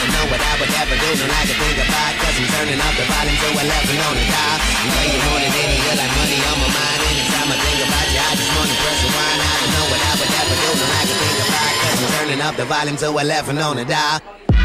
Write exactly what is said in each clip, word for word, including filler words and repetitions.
don't know what I would ever do, don't like to think about, cause I'm turning up the volume to eleven on the dial. I'm playing more than any, you're like money on my mind. Anytime I think about you, I just wanna press rewind. I don't know what I would ever do, don't like to think about, cause I'm turning up the volume to eleven on the dial.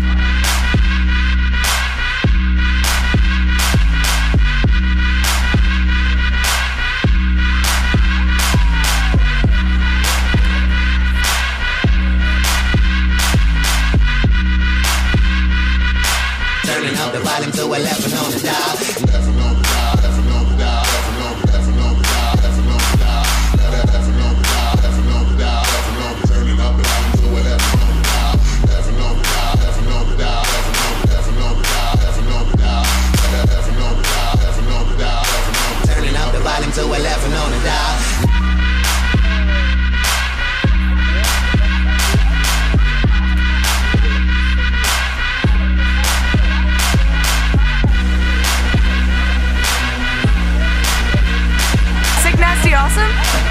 Turning up the volume to eleven on the dial. eleven on the dial, eleven on the dial, eleven on the dial, eleven on the dial, eleven on the dial, eleven on the dial, eleven on the dial, turning up the volume to eleven on the dial, eleven on the dial, eleven on the dial, eleven on the dial, eleven on the dial, eleven on the dial, eleven on the dial, eleven on the dial, turning up the volume to eleven on the dial. Nasty Awesome?